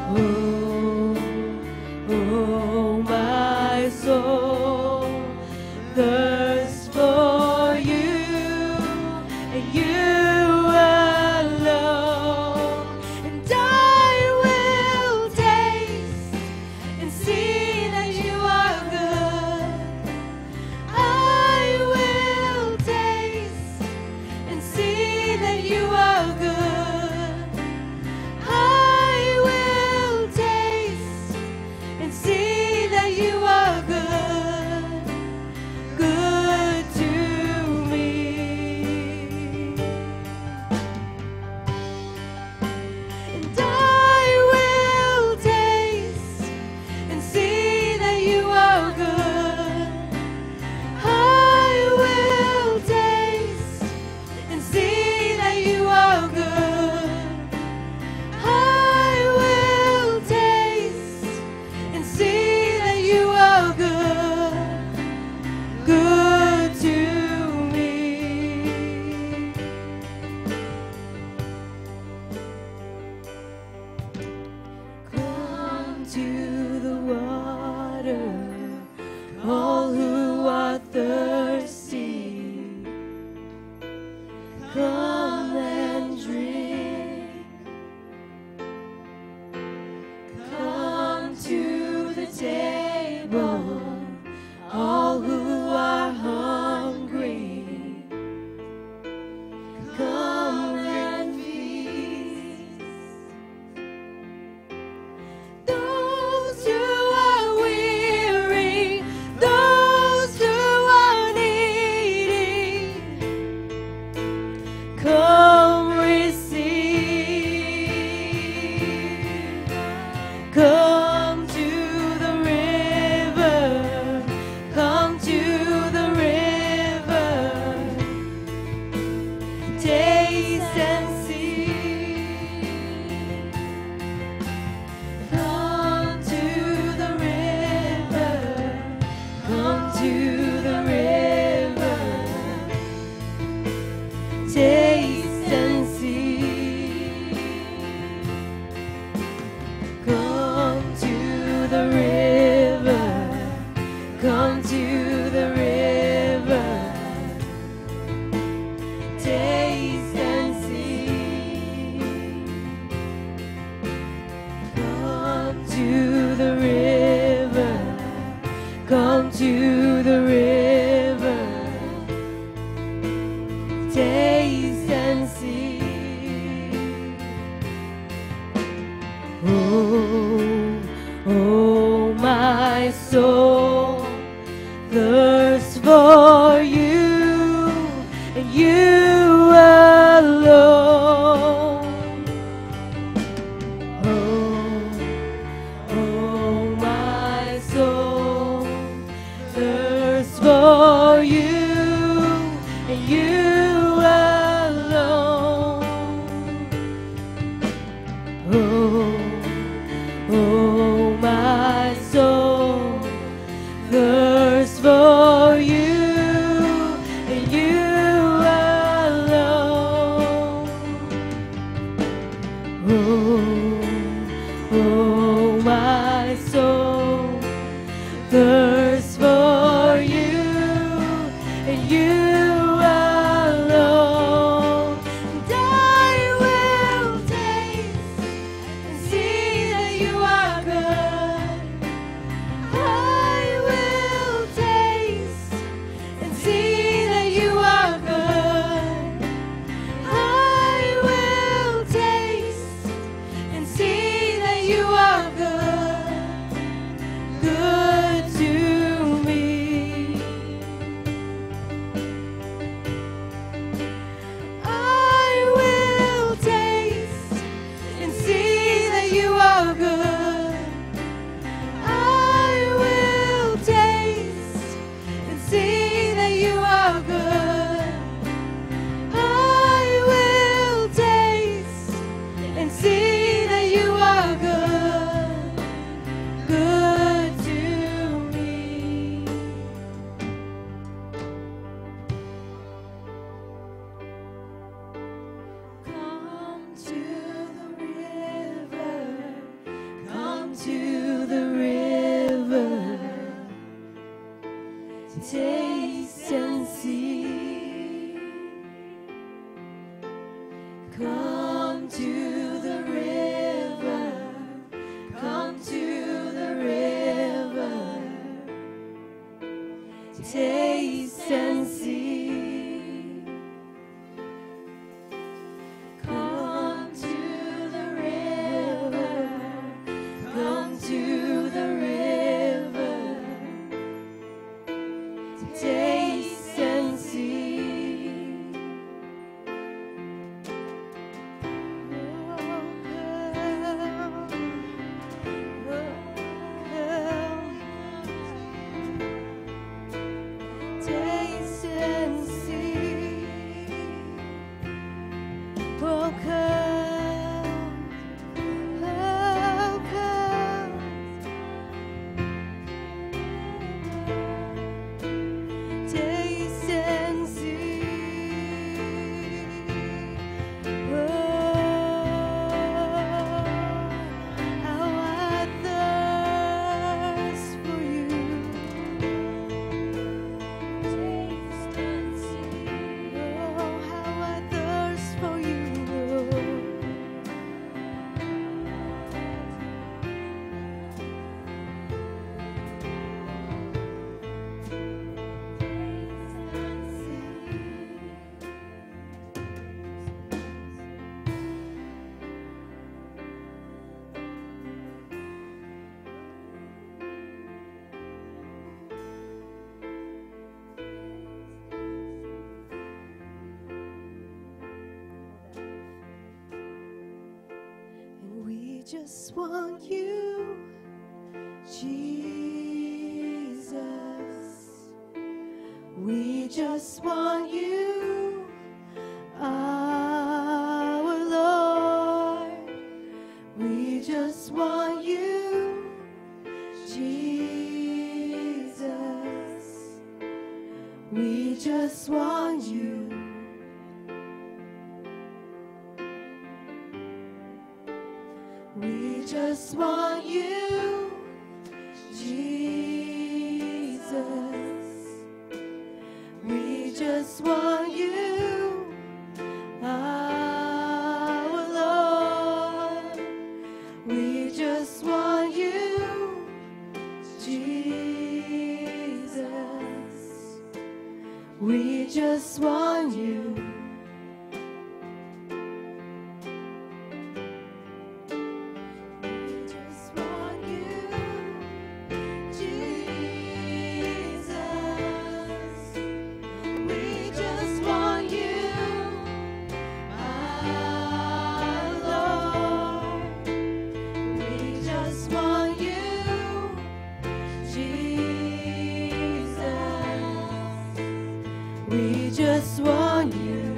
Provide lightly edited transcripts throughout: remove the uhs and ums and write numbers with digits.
Oh, my soul thirsts for you, and you alone. And I will taste and see that you are good. I will taste and see that you are good. I will taste and see that you are good, good to me. And I will taste and see that you are good. I will taste and see that you are good. I will taste and see that you are good, good to me. Come to the water, all who are thirsty. Come and drink. Come to the table, all who are hungry. Come and feast. Those who are weary, those who are needy, come receive. Come to the river, come to the river, taste and see. Come to the river, come to the river, taste and see. Come to the river, come to the river, taste and see. Come to the river, come to the river, taste and see. Oh, my soul thirsts for you, and you alone. Oh, my soul thirsts for you, and you alone. Oh, my soul thirsts for you, and you alone. Oh, my soul thirsts for you, and you alone. And I will taste and see that you are good. I will taste and see that you are good. I will taste and see that you are good, good to taste and see. Come to the river, come to the river, taste and see. Come to the river, come to the river, taste and see. Taste and see. Oh, come, oh, come. Taste and see. Oh, how I thirst for you. Taste and see. Oh, how I thirst for you. And we just want you, Jesus. We just want you, our Lord. We just want you, Jesus. We just want you. We just want you, Jesus. We just want you, our Lord. We just want you, Jesus. We just want you. We just want you.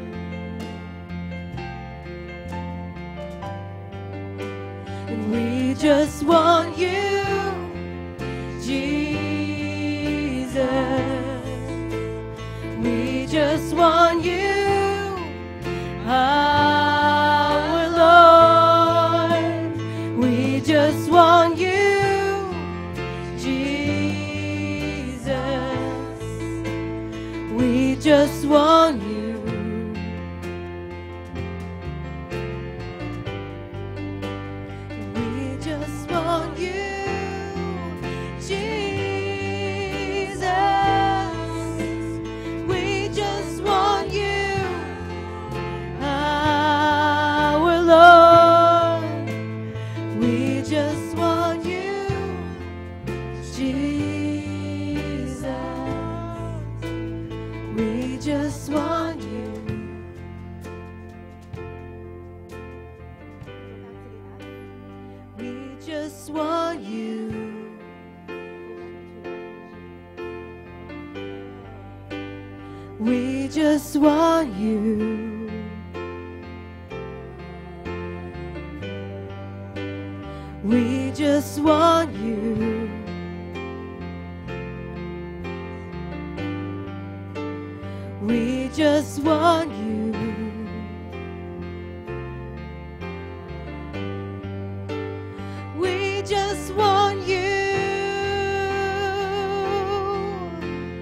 And we just want you, Jesus. We just want you, our Lord. We just want you, Jesus. We just want you. We just want you, Jesus. We just want you, our Lord. We just want you, Jesus. We just want you. We just want you. We just want you. We just want you. We just want you. We just want you.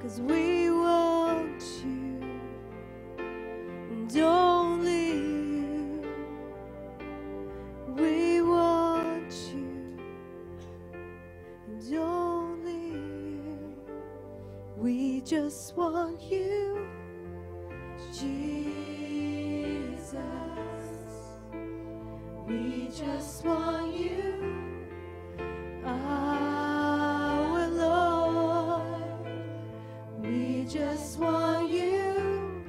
'cause we want you and only you. We want you and only you. We just want you, Jesus. We just want you, our Lord. We just want you,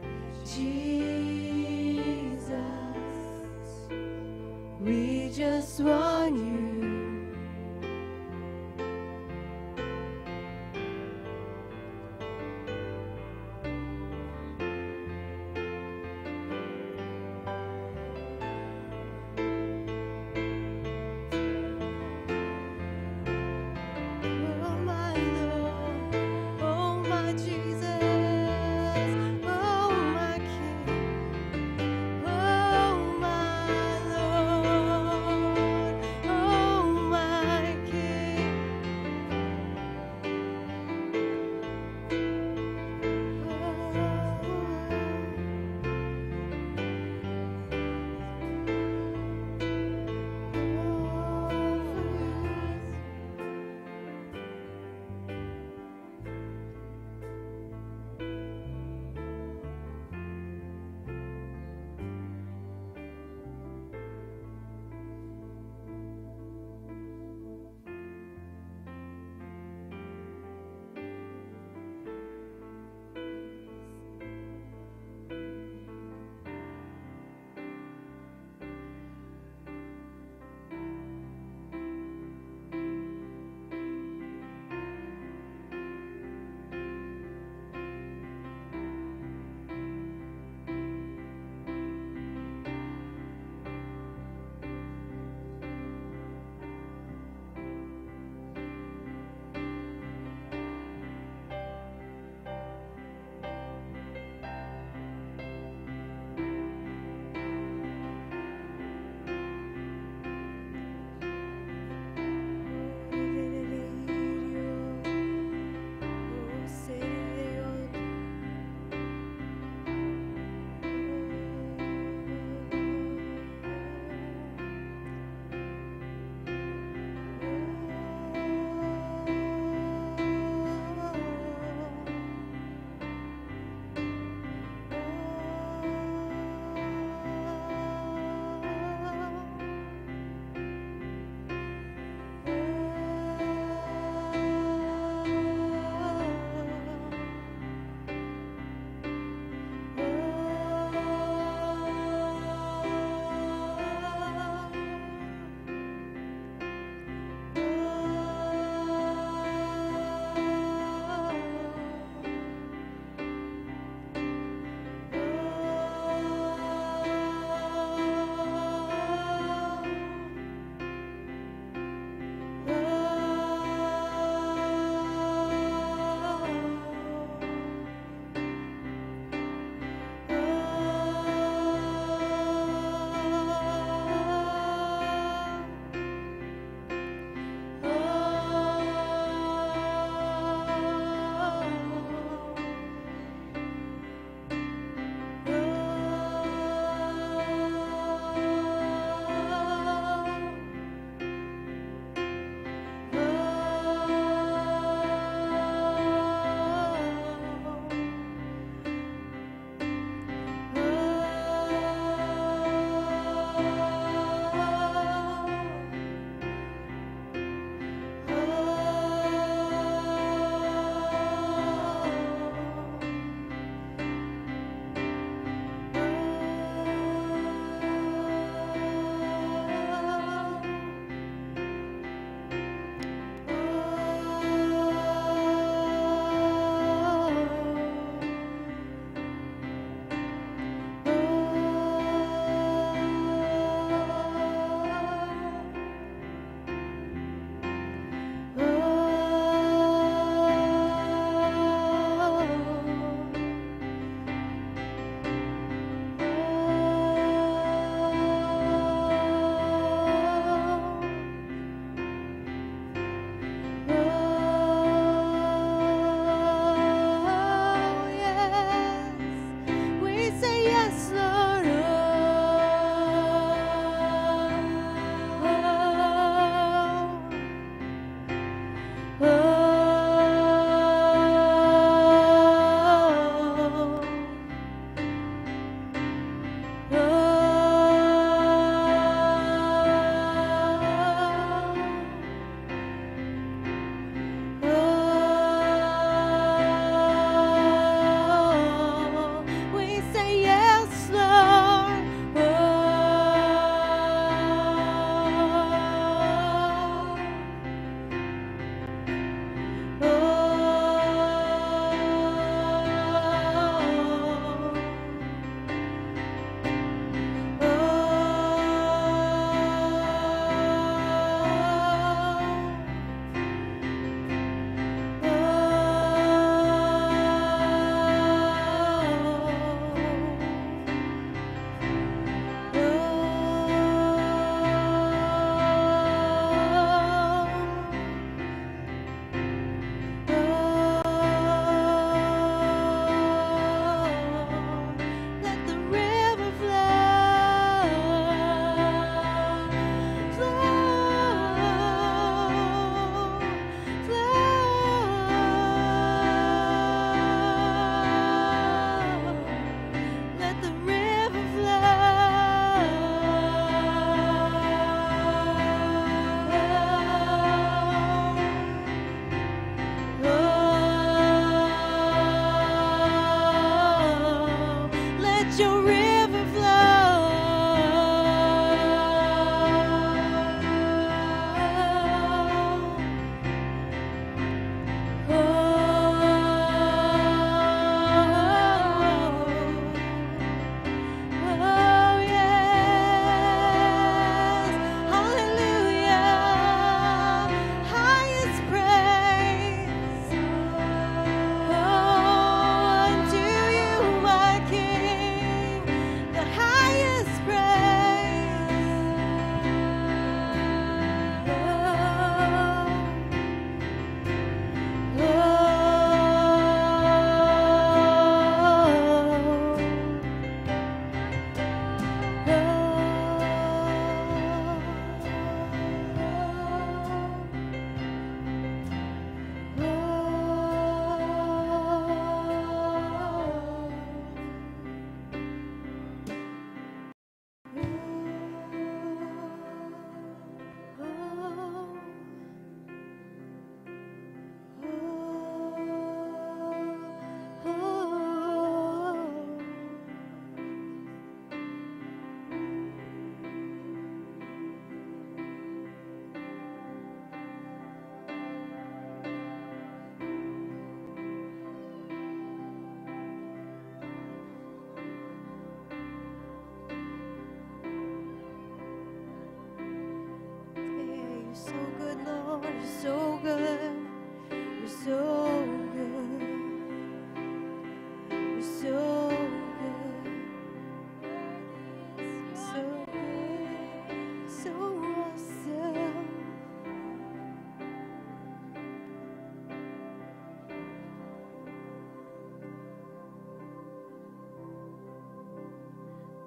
Jesus. We just want you.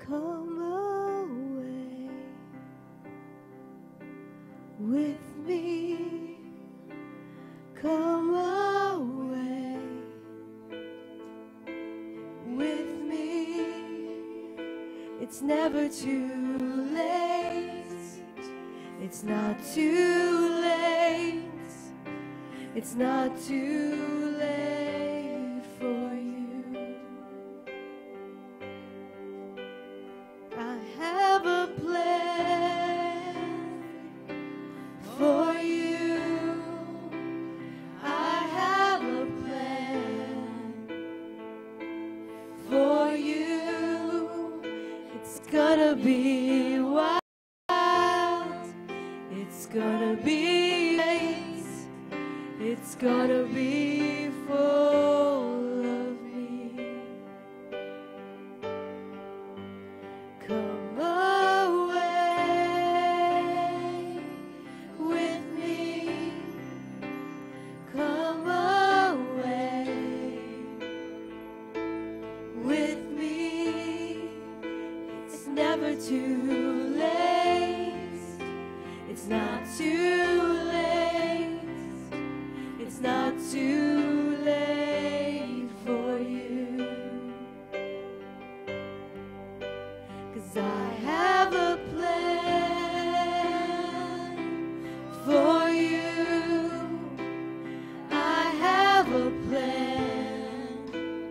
Come away with me. Come away with me. It's never too late. It's not too late. It's not too late for you. I have a plan for you. I have a plan for you. It's gonna be wild. It's gonna be great. It's gonna be full of me. Come away with me. Come away with me. It's never too late. It's not too late. It's not too late for you. 'Cause I have a plan for you. I have a plan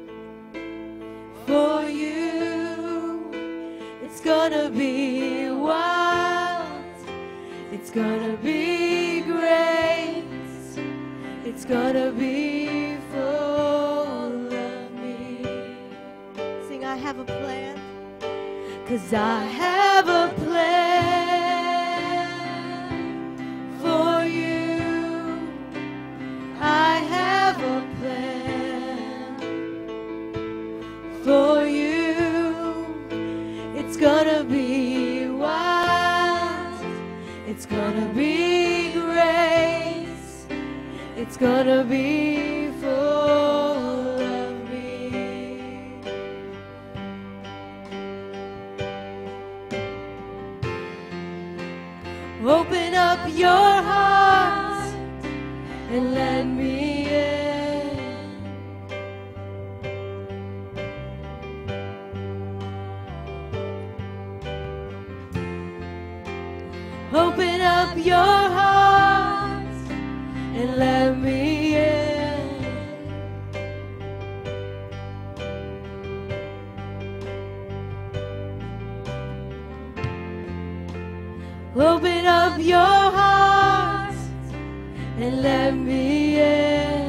for you. It's gonna be wild. It's gonna be great. It's gonna be full of me. Sing, I have a plan. 'Cause I have a plan for you. I have a plan for you. It's gonna be wild. It's gonna be great. It's gonna be full of me. Open up your heart and let me in. Open up your heart and let me in. Open up your heart and let me in.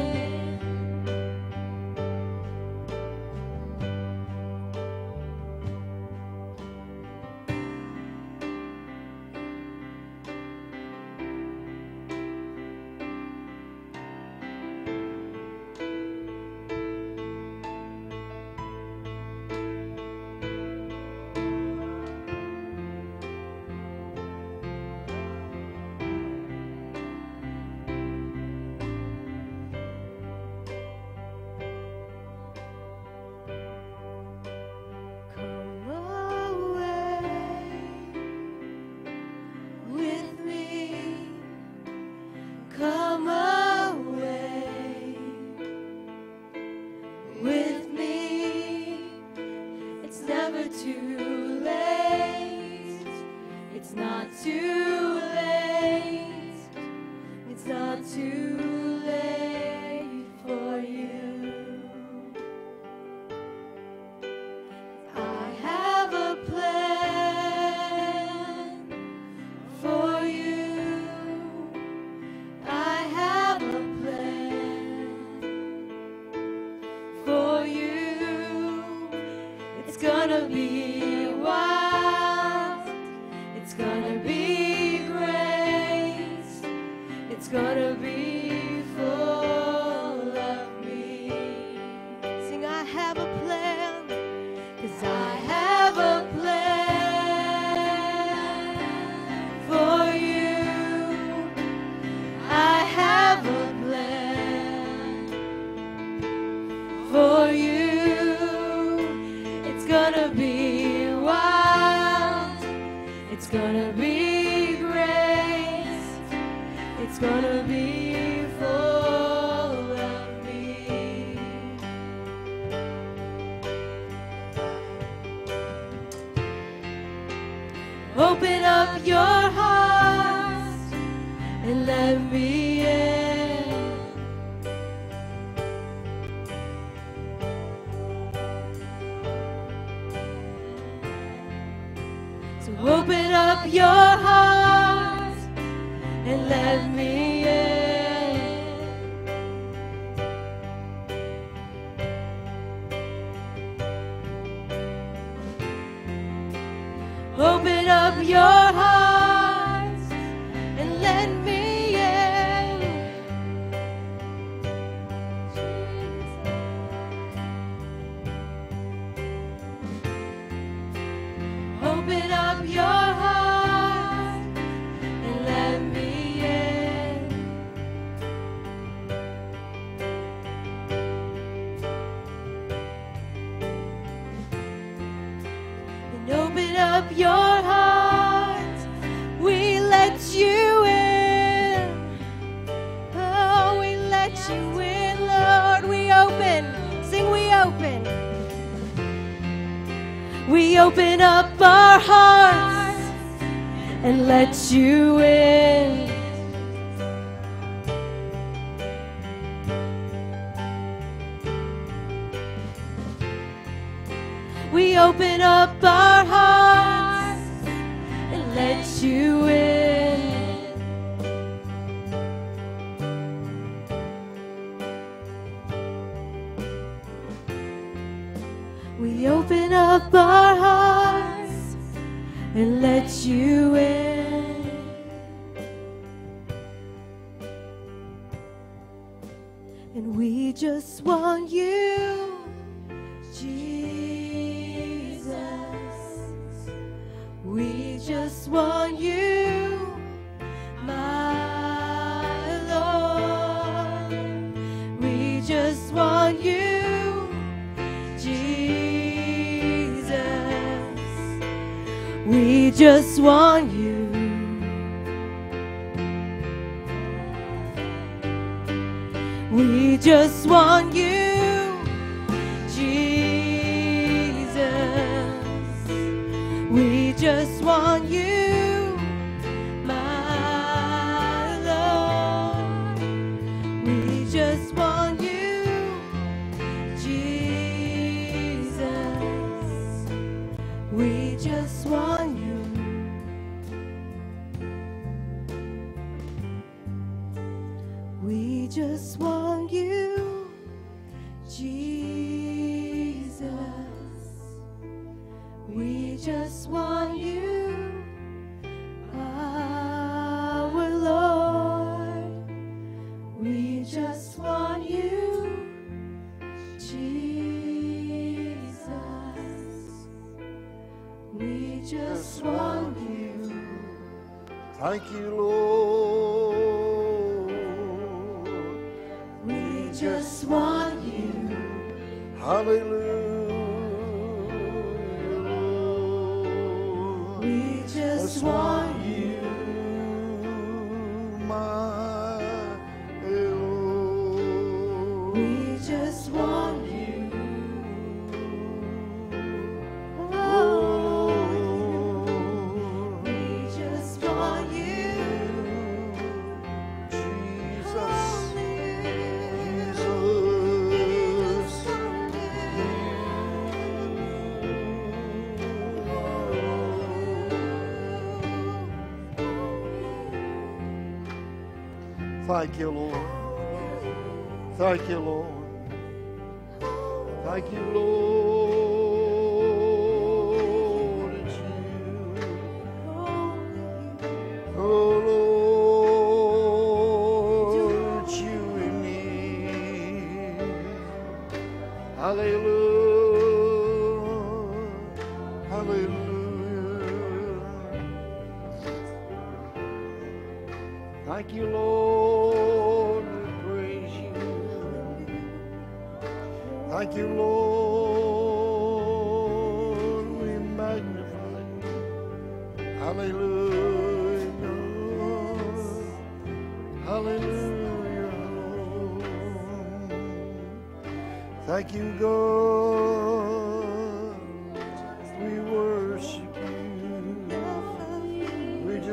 Gonna be wild. It's gonna be great. It's gonna be full of me. Sing, I have a plan. 'Cause I have a plan for you. I have a plan for you. Gonna be wild. Open up your heart and let me in. So open up your heart and let me in. Open up your heart and let me in. Open up your heart and let me in. And open up your heart, we let you in. Oh, we let you in, Lord. We open, sing we open. We open up our hearts and let you in. We open up our hearts and let you in. We open up our hearts and let you in. And we just want you, Jesus. We just want you, my Lord. We just want you, Jesus. We just want you. We just want you, Jesus. We just want you, my Lord. We just want you, Jesus. We just want you. We just want you, Jesus. We just want you, our Lord. We just want you, Jesus. We just want you. Thank you, Lord. We just want you. Hallelujah, Lord. We just want you, my Lord. We just want you. Oh, We just want you. Jesus. Thank you, Lord. Thank you, Lord. Thank you, Lord. It's you. Oh, Lord, it's you and me. Hallelujah. Hallelujah. Thank you, Lord. We praise you. Thank you, Lord. We magnify you. Hallelujah. Hallelujah, Lord. Thank you, God. We worship you.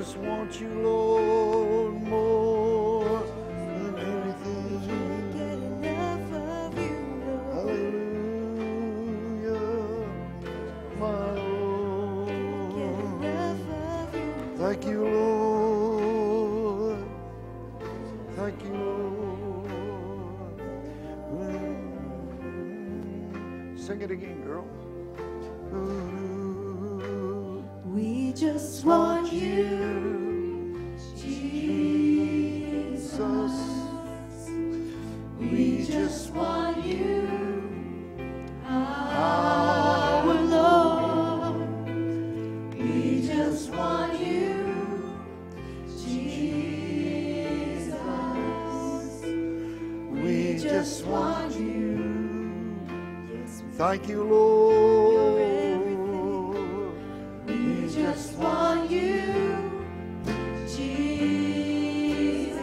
just want you, Lord, more than anything. Can't get enough of you, Lord. Hallelujah, my Lord. Get enough of you. Thank you, Lord. Thank you, Lord. Sing it again, girl. We just want you, Jesus. We just want you, our Lord. We just want you, Jesus. We just want you. Thank you, Lord. We just want you, Jesus.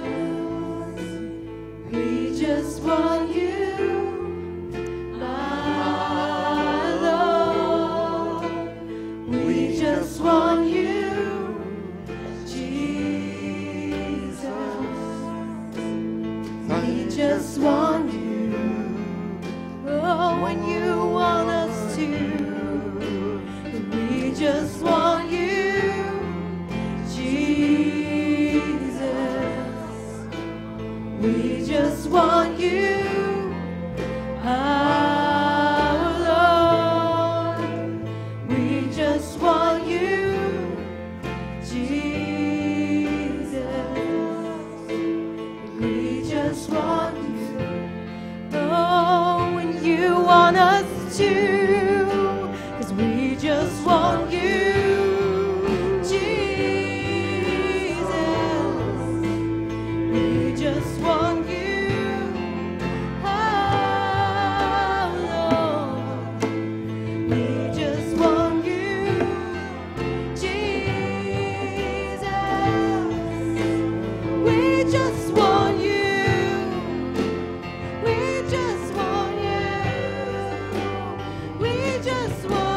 We just want you, my Lord. We just want you, Jesus. We just want you. Oh, when you want us to. We just want you, Jesus. We just want you, our Lord. We just want you, Jesus. We just want you. Oh, when you want us to. We just want you, Jesus. We just want you, oh Lord. We just want you, Jesus. We just want you. We just want you. We just want.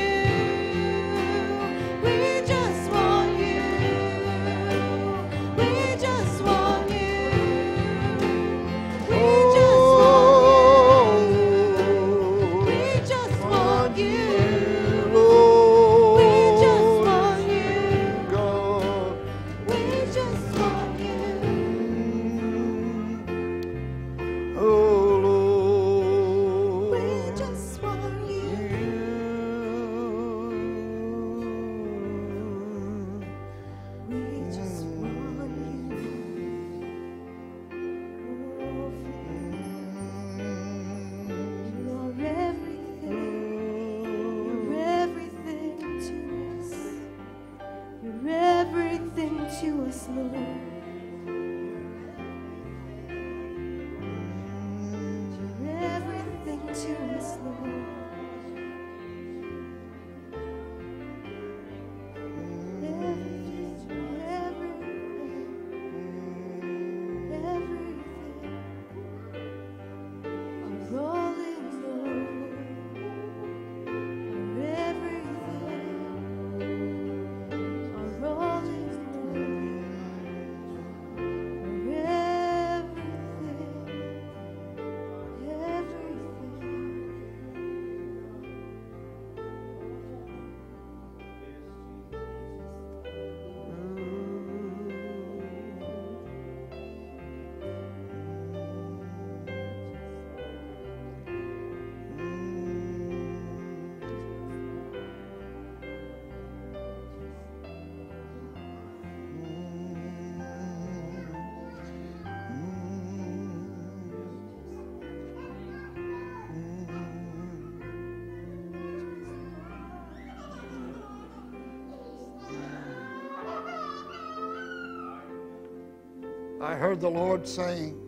I heard the Lord saying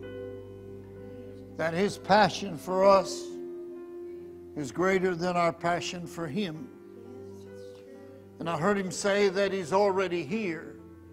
that His passion for us is greater than our passion for Him. And I heard Him say that He's already here.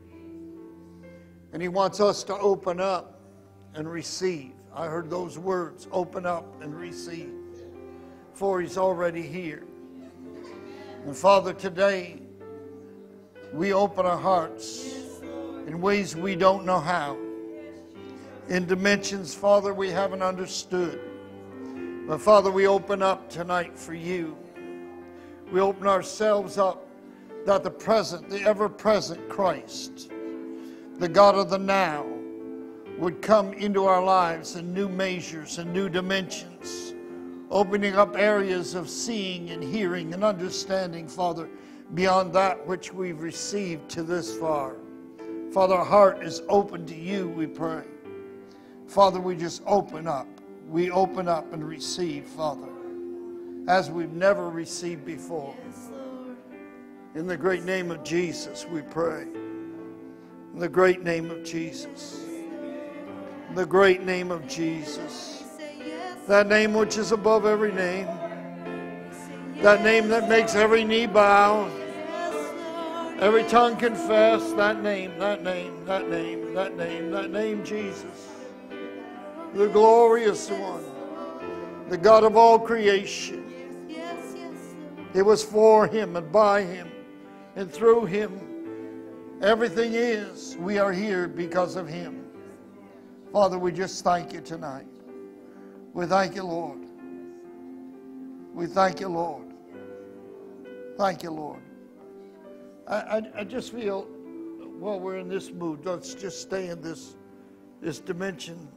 And He wants us to open up and receive. I heard those words, open up and receive. For He's already here. And Father, today, we open our hearts in ways we don't know how. In dimensions, Father, we haven't understood. But Father, we open up tonight for you. We open ourselves up that the present, the ever-present Christ, the God of the now, would come into our lives in new measures and new dimensions, opening up areas of seeing and hearing and understanding, Father, beyond that which we've received to this far. Father, our heart is open to you, we pray. Father, we just open up. We open up and receive, Father, as we've never received before. In the great name of Jesus, we pray. In the great name of Jesus. In the great name of Jesus. That name which is above every name. That name that makes every knee bow. Every tongue confess that name, that name, that name, that name, that name, Jesus. The glorious one. The God of all creation. It was for him and by him and through him. Everything is. We are here because of him. Father, we just thank you tonight. We thank you, Lord. We thank you, Lord. Thank you, Lord. I just feel, while we're in this mood, let's just stay in this dimension.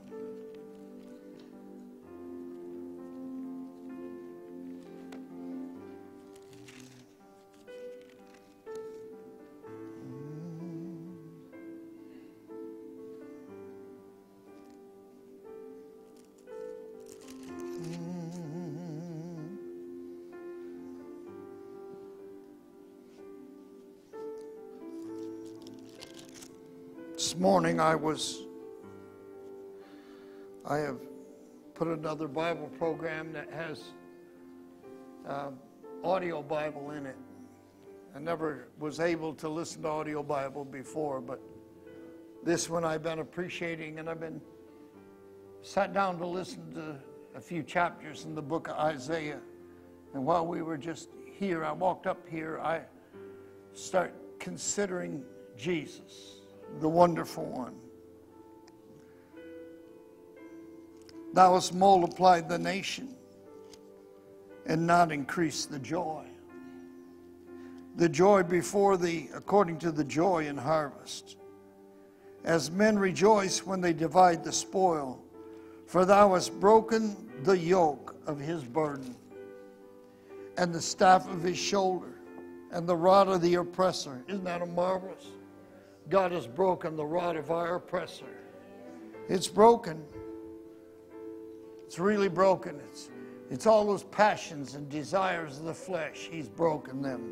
This morning I have put another Bible program that has audio Bible in it. I never was able to listen to audio Bible before, but this one I've been appreciating, and I've been sat down to listen to a few chapters in the book of Isaiah. And while we were just here, I walked up here, I start considering Jesus, the wonderful one. Thou hast multiplied the nation and not increased the joy. The joy before thee, according to the joy in harvest. As men rejoice when they divide the spoil, for thou hast broken the yoke of his burden, and the staff of his shoulder, and the rod of the oppressor. Isn't that a marvelous? God has broken the rod of our oppressor. It's broken. It's really broken. It's all those passions and desires of the flesh. He's broken them.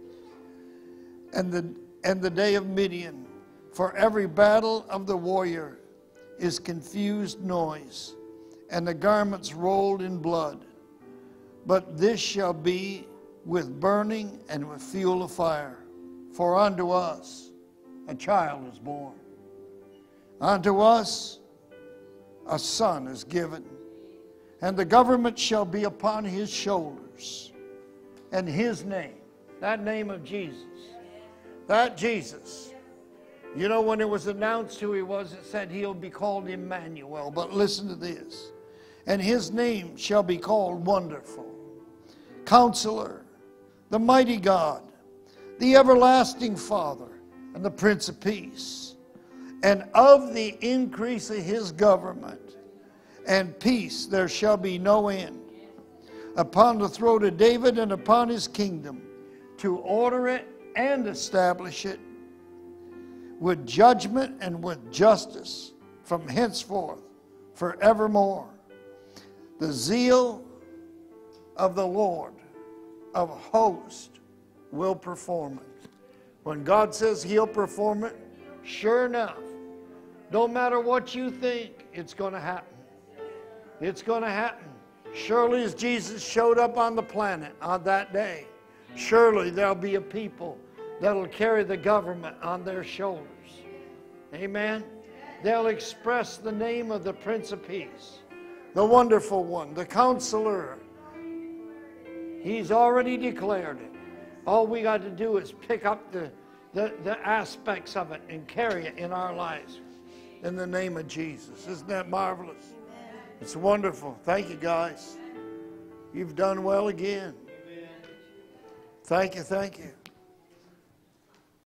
And the day of Midian, for every battle of the warrior is confused noise, and the garments rolled in blood. But this shall be with burning and with fuel of fire. For unto us a child is born. Unto us a son is given, and the government shall be upon his shoulders. And his name, that name of Jesus, that Jesus, you know, when it was announced who he was, it said he'll be called Emmanuel. But listen to this. And his name shall be called Wonderful, Counselor, the Mighty God, the Everlasting Father, and the Prince of Peace. And of the increase of his government and peace there shall be no end, upon the throne of David and upon his kingdom, to order it and establish it with judgment and with justice from henceforth forevermore. The zeal of the Lord of hosts will perform it. When God says he'll perform it, sure enough, no matter what you think, it's going to happen. It's going to happen. Surely as Jesus showed up on the planet on that day, surely there'll be a people that'll carry the government on their shoulders. Amen. They'll express the name of the Prince of Peace, the Wonderful One, the Counselor. He's already declared it. All we got to do is pick up the the aspects of it and carry it in our lives. In the name of Jesus. Isn't that marvelous? It's wonderful. Thank you, guys. You've done well again. Thank you, thank you.